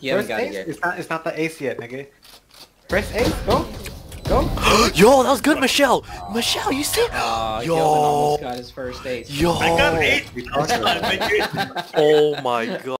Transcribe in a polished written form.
You haven't First got it ace? yet. It's not the ace yet, nigga. First ace, go. Go. Yo, that was good, Michelle. Michelle, you see? Aw, Yo. Gilvin almost got his first ace. Yo. I got 8. We talked about it. Oh my god.